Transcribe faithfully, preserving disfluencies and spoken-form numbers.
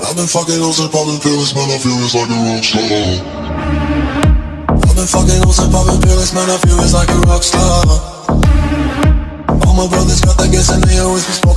I've been fucking hoes and popping pills, man, I feel it's like a rock star. I've been fucking hoes and popping pills, man, I feel it's like a rock star. All my brothers got that gas and they always be